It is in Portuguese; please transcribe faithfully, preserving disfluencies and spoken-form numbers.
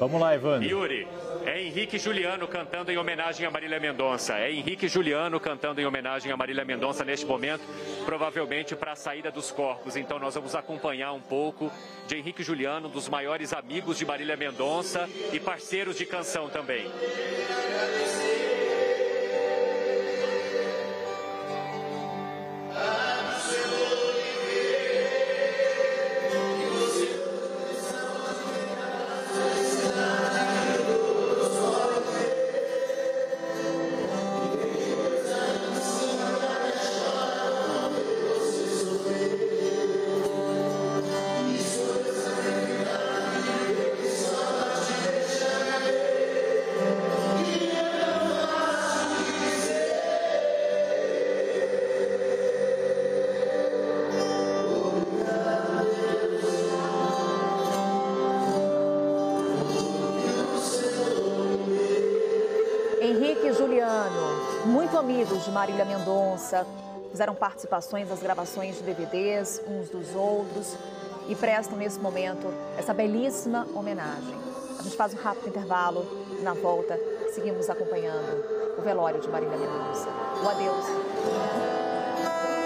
Vamos lá, Evandro. Yuri, é Henrique e Juliano cantando em homenagem a Marília Mendonça. É Henrique e Juliano cantando em homenagem a Marília Mendonça neste momento, provavelmente para a saída dos corpos. Então nós vamos acompanhar um pouco de Henrique e Juliano, dos maiores amigos de Marília Mendonça e parceiros de canção também. Henrique e Juliano, muito amigos de Marília Mendonça, fizeram participações nas gravações de D V Ds uns dos outros e prestam nesse momento essa belíssima homenagem. A gente faz um rápido intervalo e na volta seguimos acompanhando o velório de Marília Mendonça. O adeus.